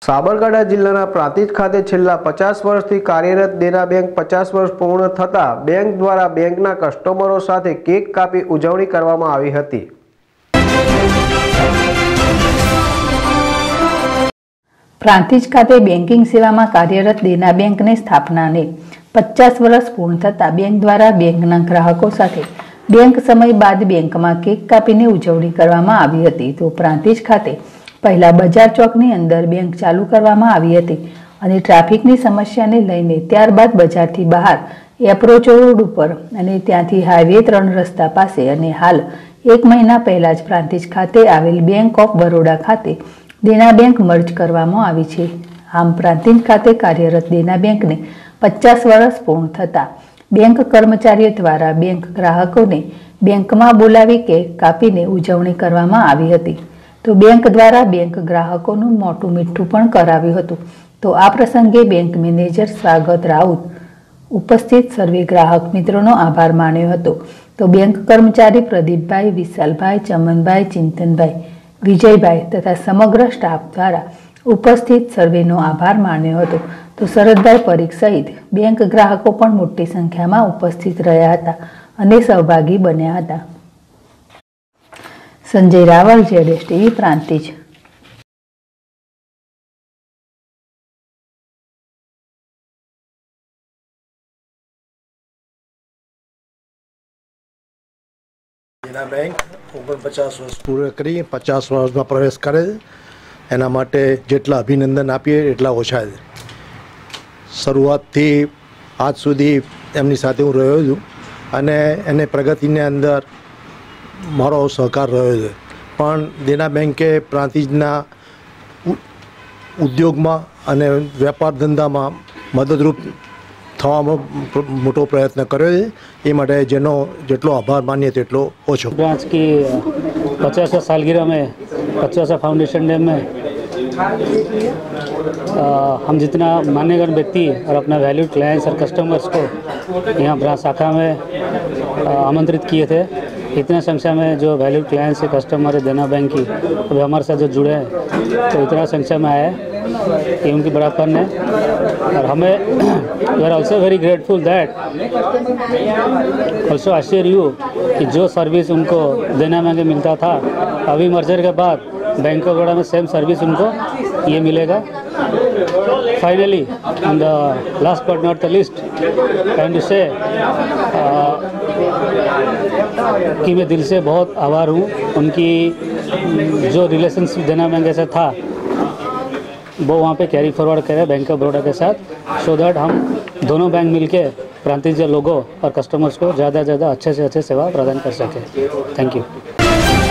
સાબરકાંઠા જિલ્લાના પ્રાંતિજ ખાતે છેલ્લા 50 વર્ષથી કાર્યરત દેના બેંક 50 વર્ષ પૂર્ણ થતા બેંક દ્વારા બેંકના કસ્ટમરો સાથે કેક કાપી ઉજવણી કરવામાં આવી હતી। પ્રાંતિજ ખાતે બેન્કિંગ સેવામાં કાર્યરત દેના બેંકની સ્થાપનાને 50 વર્ષ પૂર્ણ થતા બેંક દ્વારા બેંકના ગ્રાહકો સાથે બેંક સમય બાદ બેંકમાં કેક કાપીને ઉજવણી કરવામાં આવી હતી। તો પ્રાંતિજ ખાતે पहला बजार चौकनी अंदर बैंक चालू करवामां आवी हती अने ट्राफिकनी समस्याने लईने त्यारबाद बजारथी बहार एप्रोच रोड पर अने त्यांथी हाईवे 3 रस्ता पासे अने हाल 1 महीना पहला ज प्रांतिज खाते आवेल बैंक ऑफ बरोडा खाते देना बैंक मर्ज करवामां आवी छे। आम प्रांतिज खाते कार्यरत देना बेंकने 50 वर्ष पूर्ण थता बैंक कर्मचारीओ द्वारा बैंक ग्राहकोने बेंकमां बोलावी केक कापीने उजवणी करवामां आवी हती। तो बैंक द्वारा बैंक ग्राहकों मोटू मीठू पण कराव्युं हतुं। तो आ प्रसंगे बैंक मैनेजर स्वागत राउत उपस्थित सर्वे ग्राहक मित्रों आभार मान्यो हतो। तो बैंक कर्मचारी प्रदीपभाई, विशालभाई, चमनभाई, चिंतनभाई, विजयभाई तथा समग्र स्टाफ द्वारा उपस्थित सर्वेनो आभार मान्यो हतो। तो शरदभाई परीख सहित बैंक ग्राहकों पण मोटी संख्या में उपस्थित रह्या हता अने सहभागी बन्या हता। संजय रावल, जेडेस टीवी, प्रांतिज। देना बैंक 49 वर्ष पूरे करी 50 वर्ष में प्रवेश करे एना माटे जेटला अभिनंदन आपीए एटला ओछा छे। शुरुआत थी आज सुधी एमनी साथे हूँ रह्यो छुं अने एने प्रगतिने अंदर मारो सहकार रह्यो छे। पण देना बेंके प्रांतिजना उद्योग में अने व्यापार धंधा में मददरूप थवामां मोटो प्रयत्न कर्यो छे। ए माटे जेनो जेटलो आभार मानीए तेटलो ओछो। ब्रांच की 50 सालगिरह में 50 फाउंडेशन डे में हम जितना मान्यगण व्यक्ति और अपना वैल्यूड क्लाइंट्स और कस्टमर्स को यहाँ ब्रांच शाखा में आमंत्रित किए थे। इतना संख्या में जो वैल्यूड क्लाइंट्स है कस्टमर है देना बैंक की अभी हमारे साथ जो जुड़े हैं तो इतना संख्या में आया है ये उनकी बड़ापन है। और हमें we are also very grateful that also assure you कि जो सर्विस उनको देना बैंक मिलता था अभी मर्जर के बाद बैंक ऑफ बड़ौदा में सेम सर्विस उनको ये मिलेगा। Finally on the last but not the list can to say कि मैं दिल से बहुत आभार हूँ। उनकी जो रिलेशनशिप देना बैंक से था वो वहाँ पे कैरी फॉरवर्ड करें बैंक ऑफ बड़ौदा के साथ सो दैट हम दोनों बैंक मिलके प्रांतिज लोगों और कस्टमर्स को ज़्यादा से ज़्यादा अच्छे से अच्छे सेवा प्रदान कर सकें। Thank you.